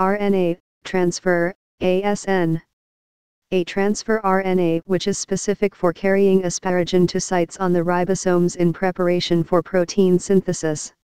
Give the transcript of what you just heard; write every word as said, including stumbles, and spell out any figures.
R N A, transfer, A S N. A transfer R N A, which is specific for carrying asparagine to sites on the ribosomes in preparation for protein synthesis.